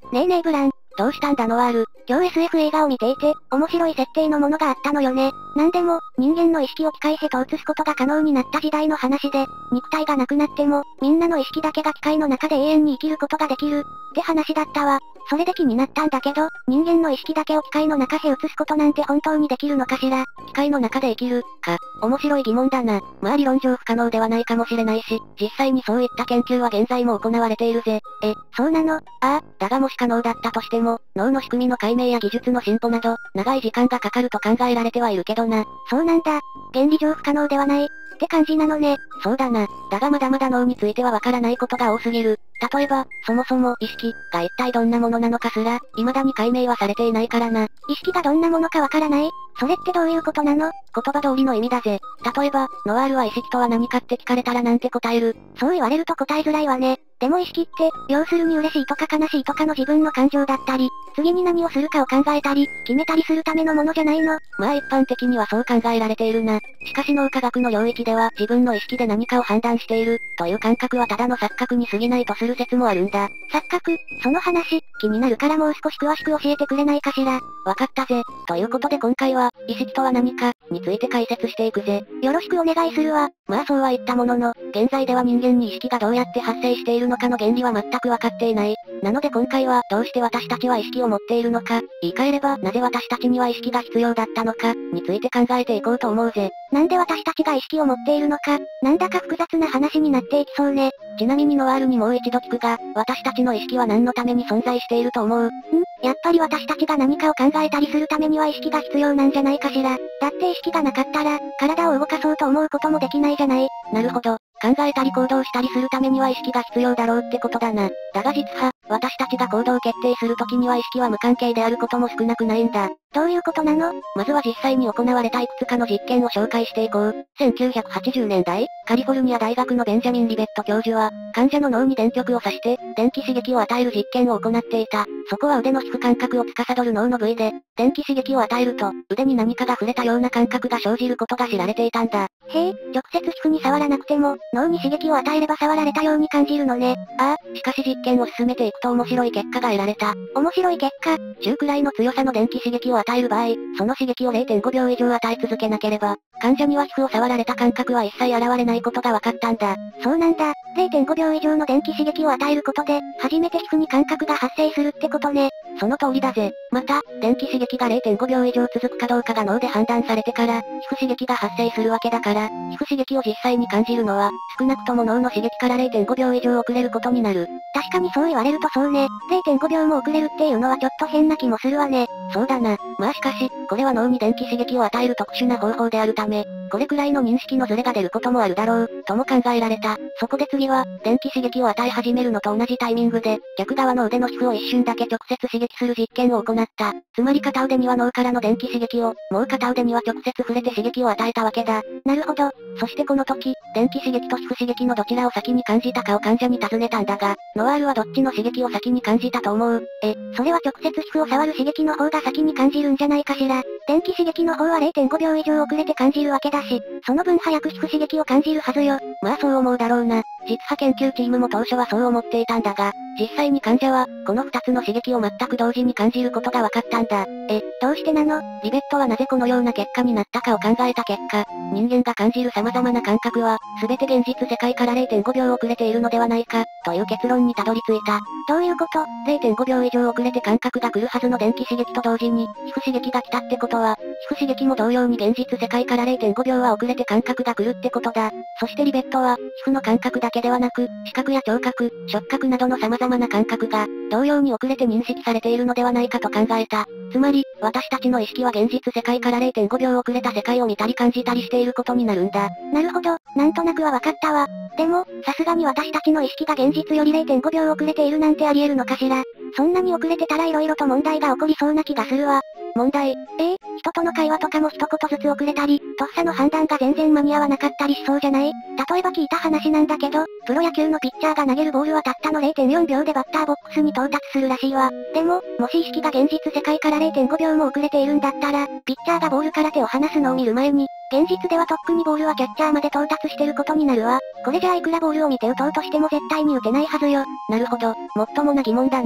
ねえねえブラン。 どうしたんだノワール。 今日 SF 映画を見ていて、面白い設定のものがあったのよね。なんでも、人間の意識を機械へと移すことが可能になった時代の話で、肉体がなくなっても、みんなの意識だけが機械の中で永遠に生きることができる、って話だったわ。それで気になったんだけど、人間の意識だけを機械の中へ移すことなんて本当にできるのかしら。 機械の中で生きる、か。面白い疑問だな。まあ理論上不可能ではないかもしれないし、実際にそういった研究は現在も行われているぜ。 そうなの？ ああ、だがもし可能だったとしても、脳の仕組みの解明や技術の進歩など、長い時間がかかると考えられてはいるけどな。 そうなんだ。原理上不可能ではない、って感じなのね。 そうだな。だがまだまだ脳についてはわからないことが多すぎる。例えば、そもそも意識が一体どんなものなのかすら、未だに解明はされていないからな。 意識がどんなものかわからない？それってどういうことなの？ 言葉通りの意味だぜ。例えば、ノワールは意識とは何かって聞かれたらなんて答える？ そう言われると答えづらいわね。でも意識って、要するに嬉しいとか悲しいとかの自分の感情だったり、次に何をするかを考えたり、決めたりするためのものじゃないの？ まあ一般的にはそう考えられているな。しかし脳科学の領域では自分の意識で何かを判断している、という感覚はただの錯覚に過ぎないとする説もあるんだ。 錯覚？その話、気になるからもう少し詳しく教えてくれないかしら。 わかったぜ。ということで今回は、意識とは何か、について解説していくぜ。 よろしくお願いするわ。 まあそうは言ったものの、現在では人間に意識がどうやって発生しているのかの原理は全くわかっていない。なので今回は、どうして私たちは意識を持っているのか、言い換えればなぜ私たちには意識が必要だったのか、について考えていこうと思うぜ。 なんで私たちが意識を持っているのか、なんだか複雑な話になっていきそうね。 ちなみにノワールにもう一度聞くが、私たちの意識は何のために存在していると思う？ やっぱり私たちが何かを考えたりするためには意識が必要なんじゃないかしら。だって意識がなかったら、体を動かそうと思うこともできないじゃない。 なるほど。考えたり行動したりするためには意識が必要だろうってことだな。だが実は、私たちが行動を決定するときには意識は無関係であることも少なくないんだ。 どういうことなの？ まずは実際に行われたいくつかの実験を紹介していこう。1980年代、カリフォルニア大学のベンジャミン・リベット教授は、患者の脳に電極を刺して、電気刺激を与える実験を行っていた。そこは腕の皮膚感覚を司る脳の部位で、電気刺激を与えると、腕に何かが触れたような感覚が生じることが知られていたんだ。 へえ、直接皮膚に触らなくても、脳に刺激を与えれば触られたように感じるのね。 ああ、しかし実験を進めていくと面白い結果が得られた。 面白い結果？ 中くらいの強さの電気刺激を与える場合、その刺激を 0.5 秒以上与え続けなければ、患者には皮膚を触られた感覚は一切現れないことが分かったんだ。 そうなんだ。0.5 秒以上の電気刺激を与えることで、初めて皮膚に感覚が発生するってことね。 その通りだぜ。また、電気刺激が 0.5 秒以上続くかどうかが脳で判断されてから、皮膚刺激が発生するわけだから、皮膚刺激を実際に感じるのは、少なくとも脳の刺激から 0.5 秒以上遅れることになる。 確かにそう言われるとそうね。0.5 秒も遅れるっていうのはちょっと変な気もするわね。 そうだな。まあしかし、これは脳に電気刺激を与える特殊な方法であるため、これくらいの認識のズレが出ることもあるだろう、とも考えられた。そこで次は、電気刺激を与え始めるのと同じタイミングで、逆側の腕の皮膚を一瞬だけ直接刺激する実験を行った。つまり片腕には脳からの電気刺激を、もう片腕には直接触れて刺激を与えたわけだ。 なるほど。 そしてこの時、電気刺激と皮膚刺激のどちらを先に感じたかを患者に尋ねたんだが、ノワールはどっちの刺激を先に感じたと思う？ それは直接皮膚を触る刺激の方が先に感じるんじゃないかしら。電気刺激の方は 0.5 秒以上遅れて感じるわけだし、その分早く皮膚刺激を感じるはずよ。 まあそう思うだろうな。実派研究チームも当初はそう思っていたんだが、実際に患者は、この2つの刺激を全く同時に感じることが分かったんだ。 どうしてなの？ リベットはなぜこのような結果になったかを考えた結果、人間が感じる様々な感覚は、すべて現実世界から 0.5 秒遅れているのではないか、という結論にたどり着いた。 どういうこと？ 0.5 秒以上遅れて感覚が来るはずの電気刺激と同時に、皮膚刺激が来たってことは、皮膚刺激も同様に現実世界から 0.5 秒は遅れて感覚が来るってことだ。そしてリベットは、皮膚の感覚だけではなく、視覚や聴覚、触覚などの様々な感覚が、同様に遅れて認識されているのではないかと考えた。つまり、私たちの意識は現実世界から 0.5 秒遅れた世界を見たり感じたりしていることになるんだ。 なるほど、なんとなくは分かったわ。でも、さすがに私たちの意識が現実より 0.5 秒遅れているなんてあり得るのかしら。そんなに遅れてたら色々と問題が起こりそうな気がするわ。 問題？ 人との会話とかも一言ずつ遅れたり、とっさの判断が全然間に合わなかったりしそうじゃない？例えば聞いた話なんだけど、プロ野球のピッチャーが投げるボールはたったの 0.4 秒でバッターボックスに到達するらしいわ。でも、もし意識が現実世界から 0.5 秒も遅れているんだったら、ピッチャーがボールから手を離すのを見る前に、現実ではとっくにボールはキャッチャーまで到達してることになるわ。これじゃあいくらボールを見て打とうとしても絶対に打てないはずよ。 なるほど、もっともな疑問だな。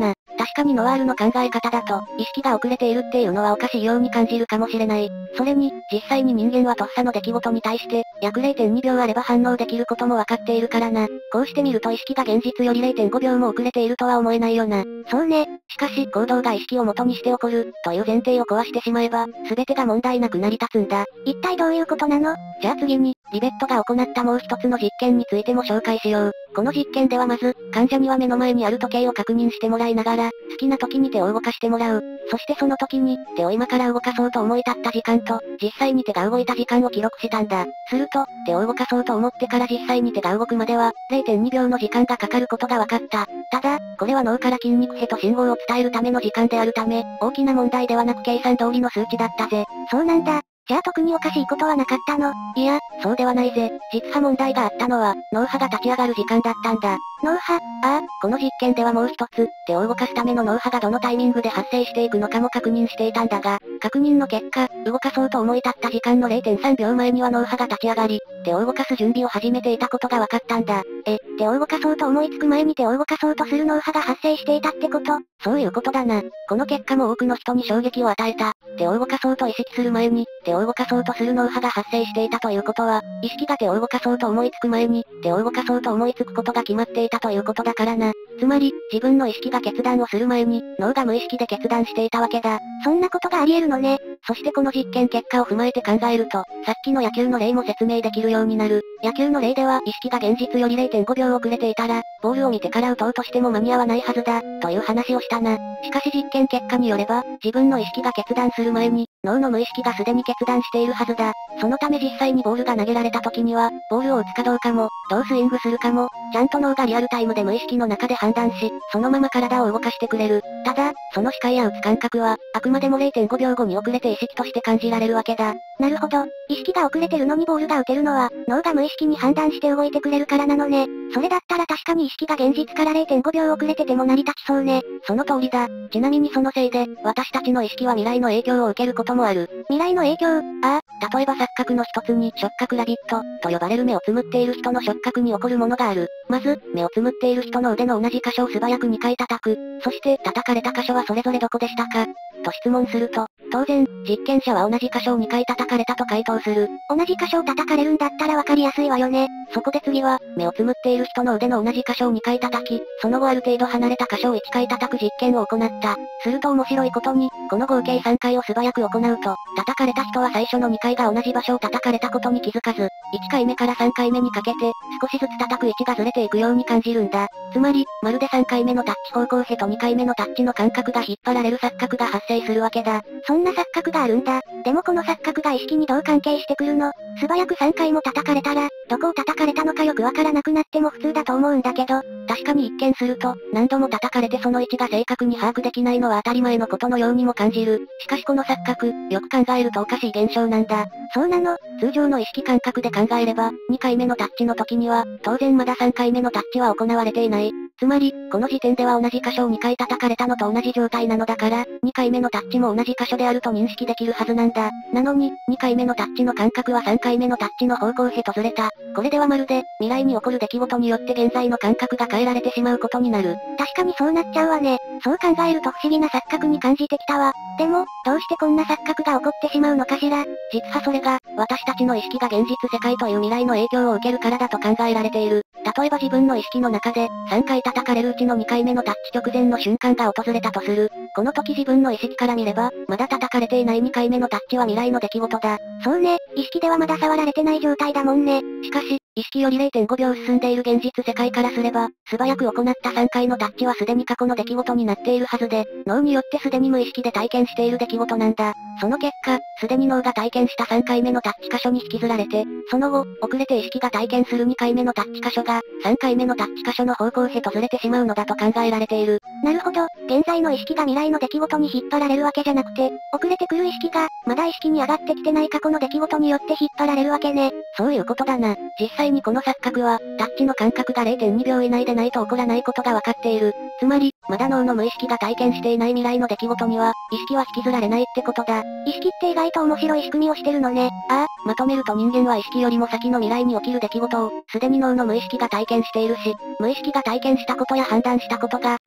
確かにノワールの考え方だと、意識が遅れているっていうのはおかしいように感じるかもしれない。それに、実際に人間はとっさの出来事に対して、約 0.2 秒あれば反応できることもわかっているからな。こうしてみると意識が現実より 0.5 秒も遅れているとは思えないよな。 そうね。 しかし、行動が意識を元にして起こる、という前提を壊してしまえば、全てが問題なく成り立つんだ。 一体どういうことなの？ じゃあ次に、リベットが行ったもう一つの実験についても紹介しよう。この実験ではまず、患者には目の前にある時計を確認してもらいながら、好きな時に手を動かしてもらう。そしてその時に、手を今から動かそうと思い立った時間と、実際に手が動いた時間を記録したんだ。すると、手を動かそうと思ってから実際に手が動くまでは、0.2 秒の時間がかかることが分かった。ただ、これは脳から筋肉へと信号を伝えるための時間であるため、大きな問題ではなく計算通りの数値だったぜ。 そうなんだ。じゃあ特におかしいことはなかったの？ いや、そうではないぜ。実は問題があったのは、脳波が立ち上がる時間だったんだ。 脳波？ この実験ではもう一つ、手を動かすための脳波がどのタイミングで発生していくのかも確認していたんだが、確認の結果、動かそうと思い立った時間の 0.3 秒前には脳波が立ち上がり、手を動かす準備を始めていたことが分かったんだ。 手を動かそうと思いつく前に手を動かそうとする脳波が発生していたってこと？ そういうことだな。この結果も多くの人に衝撃を与えた。手を動かそうと意識する前に、手を動かそうとする脳波が発生していたということは、意識が手を動かそうと思いつく前に、手を動かそうと思いつくことが決まっていたということだからな。つまり、自分の意識が決断をする前に、脳が無意識で決断していたわけだ。 そんなことがあり得るのね。 そしてこの実験結果を踏まえて考えると、さっきの野球の例も説明できるようになる。野球の例では意識が現実より 0.5 秒遅れていたら、ボールを見てから打とうとしても間に合わないはずだ、という話をしたな。しかし実験結果によれば、自分の意識が決断する前に、脳の無意識がすでに決断しているはずだ。そのため実際にボールが投げられた時には、ボールを打つかどうかも、どうスイングするかも、ちゃんと脳がリアルタイムで無意識の中で判断し、そのまま体を動かしてくれる。ただ、その視界や打つ感覚は、あくまでも 0.5 秒後に遅れて意識として感じられるわけだ。 なるほど。意識が遅れてるのにボールが打てるのは、脳が無意識に判断して動いてくれるからなのね。それだったら確かに意識が現実から 0.5 秒遅れてても成り立ちそうね。 その通りだ。ちなみにそのせいで、私たちの意識は未来の影響を受けることもある。 未来の影響？ 例えば錯覚の一つに触覚ラビット、と呼ばれる目をつむっている人の触覚に起こるものがある。まず、目をつむっている人の腕の同じ箇所を素早く2回叩く。そして、叩かれた箇所はそれぞれどこでしたかと質問すると、当然、実験者は同じ箇所を2回叩かれたと回答する。 同じ箇所を叩かれるんだったらわかりやすいわよね。 そこで次は、目をつむっている人の腕の同じ箇所を2回叩き、その後ある程度離れた箇所を1回叩く実験を行った。すると面白いことに、この合計3回を素早く行うと、叩かれた人は最初の2回が同じ場所を叩かれたことに気づかず、1回目から3回目にかけて、少しずつ叩く位置がずれていくように感じるんだ。つまり、まるで3回目のタッチ方向へと2回目のタッチの感覚が引っ張られる錯覚が発生するわけだ。 そんな錯覚があるんだ。でもこの錯覚が意識にどう関係してくるの？素早く3回も叩かれたら、どこを叩かれたのかよくわからなくなっても普通だと思うんだけど、 確かに一見すると、何度も叩かれてその位置が正確に把握できないのは当たり前のことのようにも感じる。しかしこの錯覚、よく考えるとおかしい現象なんだ。 そうなの？ 通常の意識感覚で考えれば、2回目のタッチの時には、当然まだ3回目のタッチは行われていない。つまり、この時点では同じ箇所を2回叩かれたのと同じ状態なのだから、2回目のタッチも同じ箇所であると認識できるはずなんだ。なのに、2回目のタッチの感覚は3回目のタッチの方向へとずれた。これではまるで、未来に起こる出来事によって現在の感覚が変えられてしまうことになる。 確かにそうなっちゃうわね。そう考えると不思議な錯覚に感じてきたわ。でも、どうしてこんな錯覚が起こってしまうのかしら？ 実はそれが、私たちの意識が現実世界という未来の影響を受けるからだと考えられている。例えば自分の意識の中で、3回叩かれるうちの2回目のタッチ直前の瞬間が訪れたとする。この時自分の意識から見れば、まだ叩かれていない2回目のタッチは未来の出来事だ。 そうね、意識ではまだ触られてない状態だもんね。 しかし、意識より 0.5 秒進んでいる現実世界からすれば、素早く行った3回のタッチはすでに過去の出来事になっているはずで、脳によってすでに無意識で体験している出来事なんだ。その結果、すでに脳が体験した3回目のタッチ箇所に引きずられて、その後、遅れて意識が体験する2回目のタッチ箇所が、3回目のタッチ箇所の方向へとずれてしまうのだと考えられている。 なるほど、現在の意識が未来の出来事に引っ張られるわけじゃなくて、遅れてくる意識が、まだ意識に上がってきてない過去の出来事によって引っ張られるわけね。 そういうことだな。実際にこの錯覚は、タッチの感覚が 0.2 秒以内でないと起こらないことがわかっている。つまり、まだ脳の無意識が体験していない未来の出来事には、意識は引きずられないってことだ。 意識って意外と面白い仕組みをしてるのね。 まとめると人間は意識よりも先の未来に起きる出来事を、すでに脳の無意識が体験しているし、無意識が体験したことや判断したことが、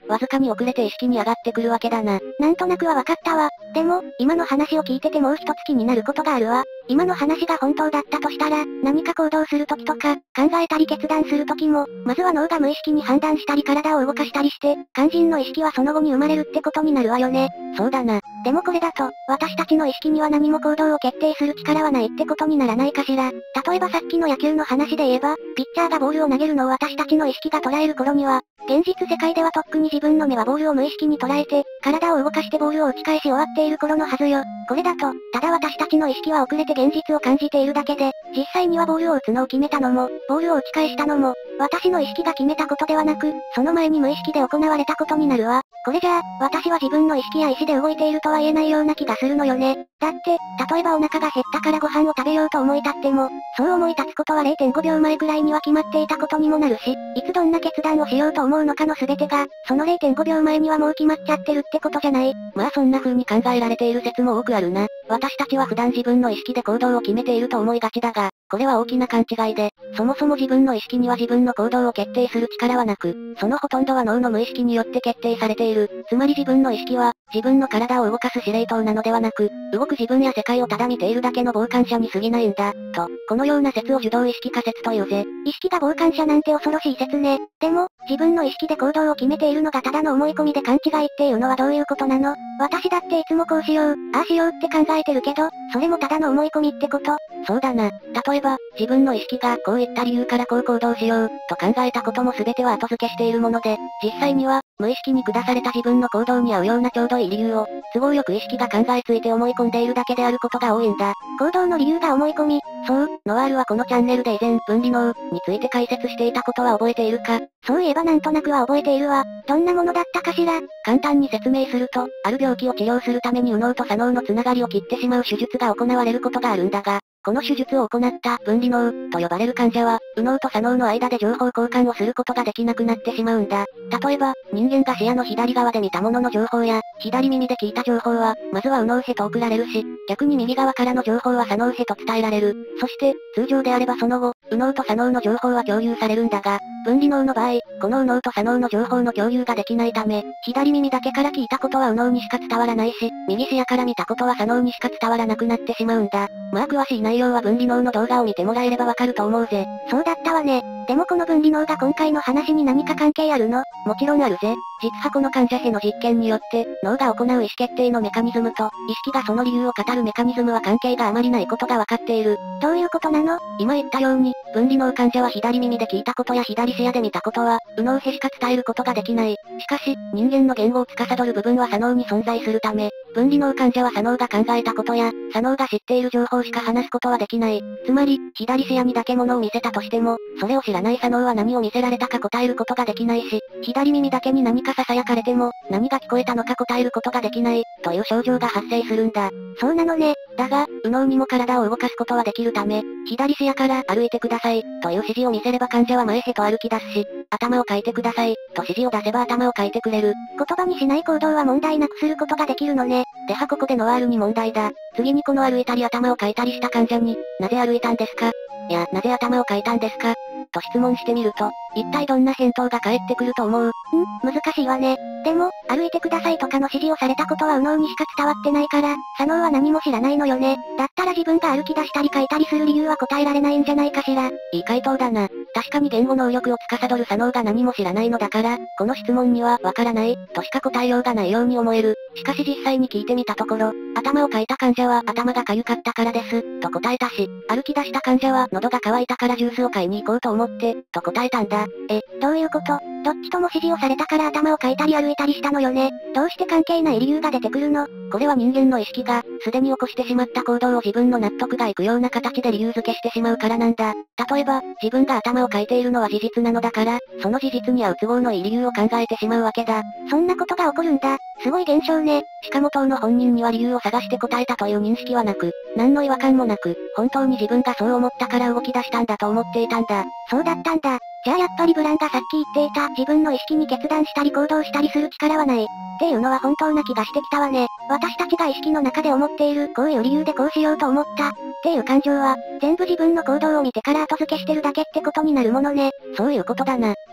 わずかに遅れて意識に上がってくるわけだな。 なんとなくはわかったわ。でも、今の話を聞いててもう一つ気になることがあるわ。今の話が本当だったとしたら、何か行動するときとか、考えたり決断するときも、まずは脳が無意識に判断したり体を動かしたりして、肝心の意識はその後に生まれるってことになるわよね。 そうだな。 でもこれだと、私たちの意識には何も行動を決定する力はないってことにならないかしら。例えばさっきの野球の話で言えば、ピッチャーがボールを投げるのを私たちの意識が捉える頃には、現実世界ではとっくに自分の目はボールを無意識に捉えて、体を動かしてボールを打ち返し終わっている頃のはずよ。これだと、ただ私たちの意識は遅れて現実を感じているだけで、実際にはボールを打つのを決めたのも、ボールを打ち返したのも、私の意識が決めたことではなく、その前に無意識で行われたことになるわ。これじゃあ、私は自分の意識や意志で動いているとは言えないような気がするのよね。だって、例えばお腹が減ったからご飯を食べようと思い立っても、そう思い立つことは0.5秒前くらいには決まっていたことにもなるし、いつどんな決断をしようと思うのかの全てが、その0.5秒前にはもう決まっちゃってるってことじゃない。 まあそんな風に考えられている説も多くあるな。私たちは普段自分の意識で行動を決めていると思いがちだが、これは大きな勘違いで、そもそも自分の意識には自分の行動を決定する力はなく、そのほとんどは脳の無意識によって決定されている。つまり自分の意識は、自分の体を動かす司令塔なのではなく、動く自分や世界をただ見ているだけの傍観者に過ぎないんだ、と、このような説を受動意識仮説というぜ。 意識が傍観者なんて恐ろしい説ね。でも、自分の意識で行動を決めているのがただの思い込みで勘違いっていうのはどういうことなの？私だっていつもこうしよう、ああしようって考えてるけど、それもただの思い込みってこと？ そうだな。例えば、自分の意識がこういった理由からこう行動しよう、と考えたことも全ては後付けしているもので、実際には、無意識に下された自分の行動に合うようなちょうどいい理由を、都合よく意識が考えついて思い込んでいるだけであることが多いんだ。 行動の理由が思い込み。 そう、ノワールはこのチャンネルで以前、分離脳について解説していたことは覚えているか？ そういえばなんとなくは覚えているわ。どんなものだったかしら？ 簡単に説明すると、ある病気を治療するために右脳と左脳のつながりを切ってしまう手術が行われることがあるんだが、この手術を行った分離脳と呼ばれる患者は、右脳と左脳の間で情報交換をすることができなくなってしまうんだ。例えば、人間が視野の左側で見たものの情報や、左耳で聞いた情報は、まずは右脳へと送られるし、逆に右側からの情報は左脳へと伝えられる。そして、通常であればその後、右脳と左脳の情報は共有されるんだが、分離脳の場合、この右脳と左脳の情報の共有ができないため、左耳だけから聞いたことは右脳にしか伝わらないし、右視野から見たことは左脳にしか伝わらなくなってしまうんだ。まあ詳しい内容は分離脳の動画を見てもらえればわかると思うぜ。 そうだったわね。でもこの分離脳が今回の話に何か関係あるの？ もちろんあるぜ。実はこの患者への実験によって、脳が行う意思決定のメカニズムと、意識がその理由を語るメカニズムは関係があまりないことがわかっている。 どういうことなの？ 今言ったように、分離脳患者は左耳で聞いたことや左視野で見たことは、右脳へしか伝えることができない。しかし、人間の言語を司る部分は左脳に存在するため、分離脳患者は左脳が考えたことや、左脳が知っている情報しか話すことはできない。つまり、左視野にだけ物を見せたとしても、それを知らない左脳は何を見せられたか答えることができないし、左耳だけに何か囁かれても、何が聞こえたのか答えることができない、という症状が発生するんだ。 そうなのね。 だが、右脳にも体を動かすことはできるため、左視野から歩いてください、という指示を見せれば患者は前へと歩き出すし、頭をかいてください、と指示を出せば頭をかいてくれる。 言葉にしない行動は問題なくすることができるのね。 ではここでノワールに問題だ。次にこの歩いたり頭をかいたりした患者に、なぜ歩いたんですか？いや、なぜ頭をかいたんですか？と質問してみると、一体どんな返答が返ってくると思う？ 難しいわね。でも、歩いてくださいとかの指示をされたことは右脳にしか伝わってないから、左脳は何も知らないのよね。だったら自分が歩き出したり書いたりする理由は答えられないんじゃないかしら。 いい回答だな。確かに言語能力を司る左脳が何も知らないのだから、この質問にはわからない、としか答えようがないように思える。しかし実際に聞いてみたところ、頭をかいた患者は頭が痒かったからです、と答えたし、歩き出した患者は喉が渇いたからジュースを買いに行こうと思って、と答えたんだ。 どういうこと？どっちとも指示をされたから頭をかいたり歩いたりしたのよね。どうして関係ない理由が出てくるの？ これは人間の意識が、すでに起こしてしまった行動を自分の納得がいくような形で理由付けしてしまうからなんだ。例えば、自分が頭をかいているのは事実なのだから、その事実に合う都合のいい理由を考えてしまうわけだ。 そんなことが起こるんだ。すごい現象ね。 しかも当の本人には理由を探して答えたという認識はなく、何の違和感もなく、本当に自分がそう思ったから動き出したんだと思っていたんだ。 そうだったんだ。じゃあやっぱりブランがさっき言っていた自分の意識に決断したり行動したりする力はない。っていうのは本当な気がしてきたわね。私たちが意識の中で思っているこういう理由でこうしようと思ったっていう感情は全部自分の行動を見てから後付けしてるだけってことになるものね。 そういうことだな。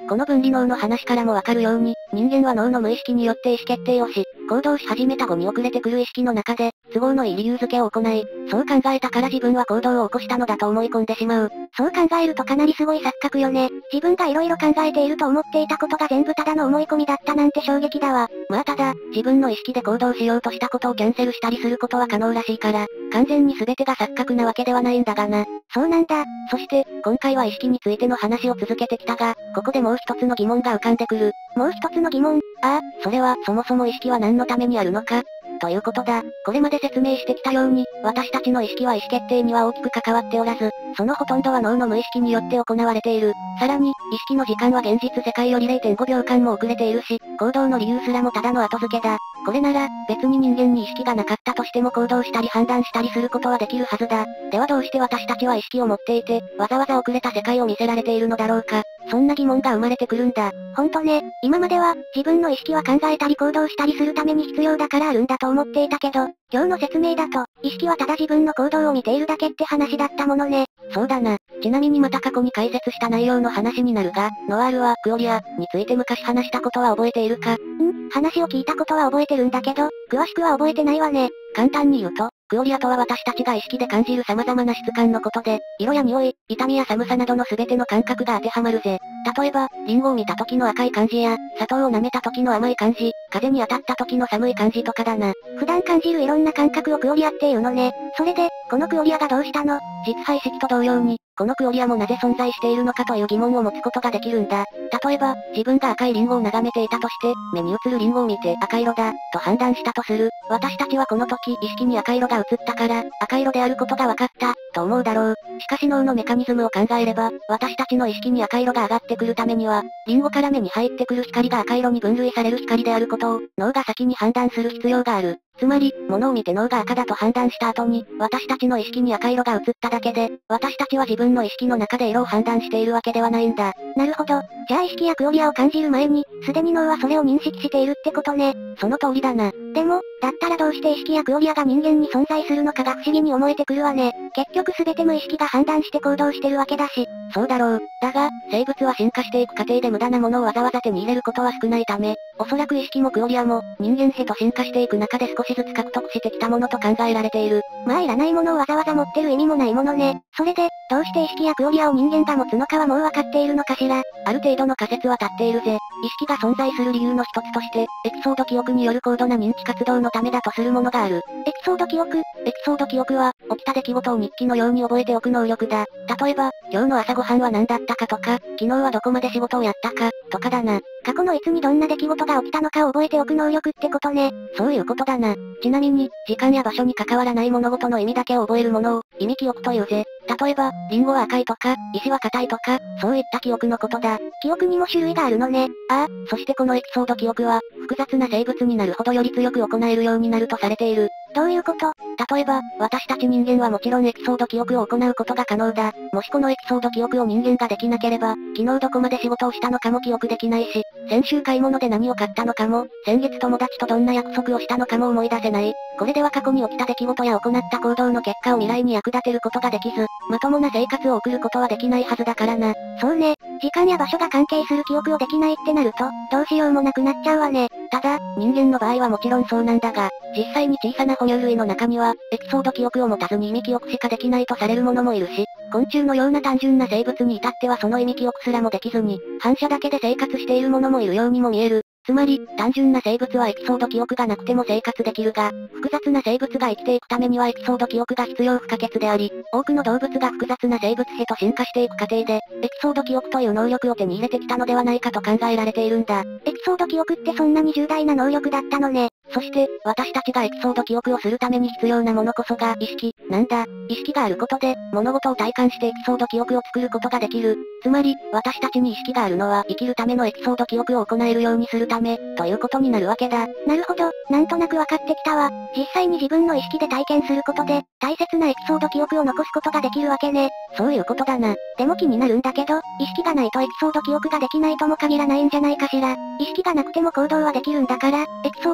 この分離脳の話からもわかるように、人間は脳の無意識によって意思決定をし、行動し始めた後に遅れてくる意識の中で、都合のいい理由付けを行い、そう考えたから自分は行動を起こしたのだと思い込んでしまう。 そう考えるとかなりすごい錯覚よね。自分が色々考えていると思っていたことが全部ただの思い込みだったなんて衝撃だわ。 まあただ、自分の意識で行動しようとしたことをキャンセルしたりすることは可能らしいから、完全に全てが錯覚なわけではないんだがな。 そうなんだ。 そして、今回は意識についての話を続けてきたが、ここでもう一つの疑問が浮かんでくる。 もう一つの疑問。 それは、そもそも意識は何のためにあるのかということだ。これまで説明してきたように、私たちの意識は意思決定には大きく関わっておらず、そのほとんどは脳の無意識によって行われている。さらに、意識の時間は現実世界より 0.5 秒間も遅れているし、行動の理由すらもただの後付けだ。これなら、別に人間に意識がなかったとしても行動したり判断したりすることはできるはずだ。ではどうして私たちは意識を持っていて、わざわざ遅れた世界を見せられているのだろうか。そんな疑問が生まれてくるんだ。 ほんとね、今までは、自分の意識は考えたり行動したりするために必要だからあるんだと思っていたけど、今日の説明だと、意識はただ自分の行動を見ているだけって話だったものね。 そうだな。ちなみにまた過去に解説した内容の話になるが、ノワールはクオリアについて昔話したことは覚えているか？ 話を聞いたことは覚えてるんだけど、詳しくは覚えてないわね。 簡単に言うと、クオリアとは私たちが意識で感じる様々な質感のことで、色や匂い、痛みや寒さなどの全ての感覚が当てはまるぜ。例えば、リンゴを見た時の赤い感じや、砂糖を舐めた時の甘い感じ、風に当たった時の寒い感じとかだな。 普段感じるいろんな感覚をクオリアっていうのね。それで、このクオリアがどうしたの？ 実は意識と同様に、このクオリアもなぜ存在しているのかという疑問を持つことができるんだ。例えば、自分が赤いリンゴを眺めていたとして、目に映るリンゴを見て赤色だ、と判断したとする。私たちはこの時、意識に赤色が映ったから、赤色であることが分かった、と思うだろう。しかし脳のメカニズムを考えれば、私たちの意識に赤色が上がってくるためには、リンゴから目に入ってくる光が赤色に分類される光であることを、脳が先に判断する必要がある。つまり、物を見て脳が赤だと判断した後に、私たちの意識に赤色が映っただけで、私たちは自分の意識の中で色を判断しているわけではないんだ。 なるほど。じゃあ意識やクオリアを感じる前に、すでに脳はそれを認識しているってことね。 その通りだな。 でも、だったらどうして意識やクオリアが人間に存在するのかが不思議に思えてくるわね。結局全て無意識が判断して行動してるわけだし。 そうだろう。だが、生物は進化していく過程で無駄なものをわざわざ手に入れることは少ないため、おそらく意識もクオリアも、人間へと進化していく中で少しずつ獲得してきたものと考えられている。 まあいらないものをわざわざ持ってる意味もないものね。それで、どうして意識やクオリアを人間が持つのかはもうわかっているのかしら。 ある程度の仮説は立っているぜ。意識が存在する理由の一つとして、エピソード記憶による高度な認知活動のためだとするものがある。 エピソード記憶は、起きた出来事を日記のように覚えておく能力だ。例えば、今日の朝ごはんは何だったかとか、昨日はどこまで仕事をやったか、とかだな。 過去のいつにどんな出来事が起きたのかを覚えておく能力ってことね。 そういうことだな。ちなみに、時間や場所に関わらない物事の意味だけを覚えるものを、意味記憶というぜ。例えば、リンゴは赤いとか、石は硬いとか、そういった記憶のことだ。 記憶にも種類があるのね。 そしてこのエピソード記憶は、複雑な生物になるほどより強く行えるようになるとされている。 どういうこと？ 例えば、私たち人間はもちろんエピソード記憶を行うことが可能だ。もしこのエピソード記憶を人間ができなければ、昨日どこまで仕事をしたのかも記憶できないし、先週買い物で何を買ったのかも、先月友達とどんな約束をしたのかも思い出せない。これでは過去に起きた出来事や行った行動の結果を未来に役立てることができず、まともな生活を送ることはできないはずだからな。 そうね。時間や場所が関係する記憶をできないってなると、どうしようもなくなっちゃうわね。 ただ、人間の場合はもちろんそうなんだが、実際に小さな哺乳類の中には、エピソード記憶を持たずに意味記憶しかできないとされるものもいるし、昆虫のような単純な生物に至ってはその意味記憶すらもできずに、反射だけで生活しているものもいるようにも見える。つまり、単純な生物はエピソード記憶がなくても生活できるが、複雑な生物が生きていくためにはエピソード記憶が必要不可欠であり、多くの動物が複雑な生物へと進化していく過程で、エピソード記憶という能力を手に入れてきたのではないかと考えられているんだ。 エピソード記憶ってそんなに重大な能力だったのね。 そして、私たちがエピソード記憶をするために必要なものこそが意識、なんだ。意識があることで、物事を体感してエピソード記憶を作ることができる。つまり、私たちに意識があるのは生きるためのエピソード記憶を行えるようにするため、ということになるわけだ。 なるほど、なんとなくわかってきたわ。実際に自分の意識で体験することで、大切なエピソード記憶を残すことができるわけね。 そういうことだな。 でも気になるんだけど、意識がないとエピソード記憶ができないとも限らないんじゃないかしら。意識がなくても行動はできるんだから、エピソード記憶が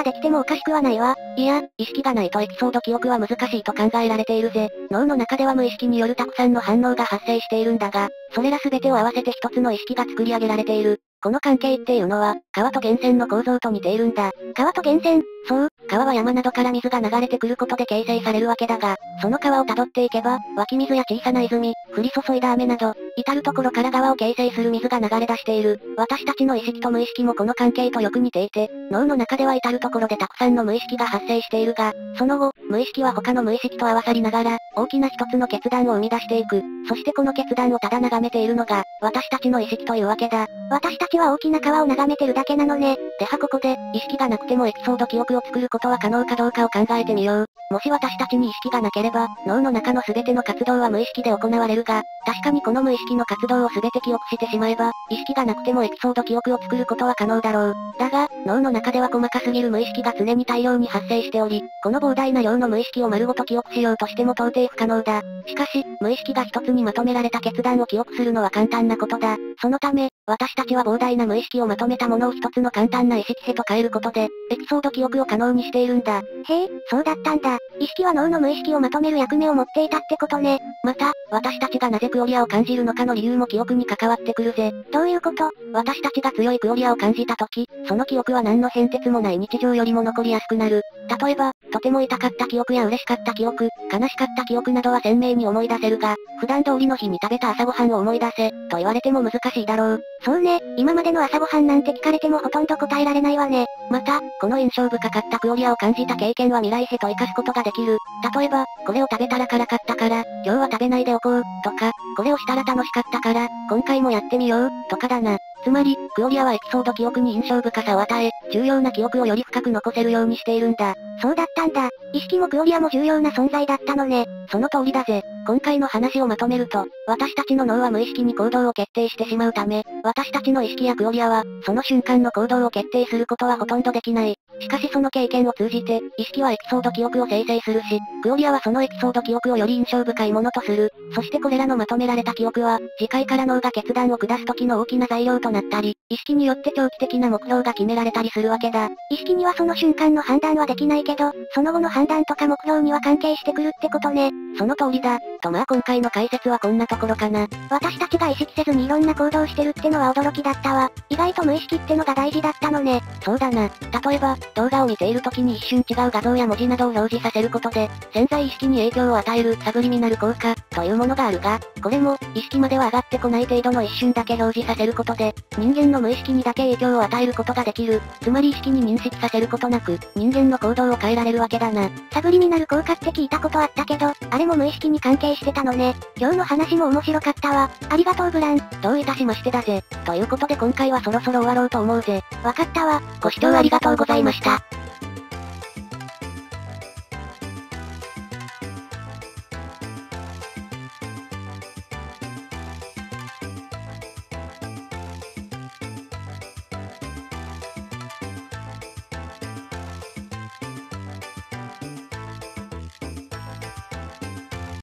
ができてもおかしくはないわ。 いや、意識がないとエピソード記憶は難しいと考えられているぜ。脳の中では無意識によるたくさんの反応が発生しているんだが、それら全てを合わせて一つの意識が作り上げられている。この関係っていうのは、川と源泉の構造と似ているんだ。 川と源泉？ そう、川は山などから水が流れてくることで形成されるわけだが、その川を辿っていけば、湧き水や小さな泉、降り注いだ雨など、至るところから川を形成する水が流れ出している。私たちの意識と無意識もこの関係とよく似ていて、脳の中では至るところでたくさんの無意識が発生しているが、その後、無意識は他の無意識と合わさりながら、大きな一つの決断を生み出していく。そしてこの決断をただ眺めているのが、私たちの意識というわけだ。 私たちは大きな川を眺めてるだけなのね。 ではここで、意識がなくてもエピソード記憶を作ることは可能かどうかを考えてみよう。もし私たちに意識がなければ、脳の中の全ての活動は無意識で行われるが、確かにこの無意識の活動を全て記憶してしまえば、意識がなくてもエピソード記憶を作ることは可能だろう。だが、脳の中では細かすぎる無意識が常に大量に発生しており、この膨大な量の無意識を丸ごと記憶しようとしても到底不可能だ。しかし、無意識が一つにまとめられた決断を記憶するのは簡単なことだ。そのため、私たちは膨大な無意識をまとめたものを一つの簡単な意識へと変えることで、エピソード記憶を可能にしているんだ。 へえ、そうだったんだ。意識は脳の無意識をまとめる役目を持っていたってことね。 また、私たちがなぜクオリアを感じるのかの理由も記憶に関わってくるぜ。 どういうこと？ 私たちが強いクオリアを感じたとき、その記憶は何の変哲もない日常よりも残りやすくなる。例えば、とても痛かった記憶や嬉しかった記憶、悲しかった記憶などは鮮明に思い出せるが、普段通りの日に食べた朝ごはんを思い出せ、と言われても難しいだろう。 そうね、今までの朝ごはんなんて聞かれてもほとんど答えられないわね。 また、この印象深かったクオリアを感じた経験は未来へと活かすことができる。例えば、これを食べたら辛かったから、今日は食べないでおこう、とか、これをしたら楽しかったから、今回もやってみよう、とかだな。つまり、クオリアはエピソード記憶に印象深さを与え、重要な記憶をより深く残せるようにしているんだ。 そうだったんだ。意識もクオリアも重要な存在だったのね。 その通りだぜ。今回の話をまとめると、私たちの脳は無意識に行動を決定してしまうため、私たちの意識やクオリアは、その瞬間の行動を決定することはほとんどできない。しかしその経験を通じて、意識はエピソード記憶を生成するし、クオリアはそのエピソード記憶をより印象深いものとする。そしてこれらのまとめられた記憶は、次回から脳が決断を下す時の大きな材料となったり、意識によって長期的な目標が決められたりするわけだ。 意識にはその瞬間の判断はできないけど、その後の判断とか目標には関係してくるってことね。 その通りだ。とまあ今回の解説はこんなところかな。 私たちが意識せずにいろんな行動してるってのは驚きだったわ。意外と無意識ってのが大事だったのね。 そうだな。例えば、動画を見ている時に一瞬違う画像や文字などを表示させることで、潜在意識に影響を与えるサブリミナル効果というものがあるが、これも、意識までは上がってこない程度の一瞬だけ表示させることで、人間の無意識にだけ影響を与えることができる。つまり意識に認識させることなく、人間の行動を変えられるわけだな。 サブリミナル効果って聞いたことあったけど、あれも無意識に関係してたのね。今日の話も面白かったわ。ありがとうブラン。 どういたしましてだぜ。ということで今回はそろそろ終わろうと思うぜ。 わかったわ。 ご視聴ありがとうございました。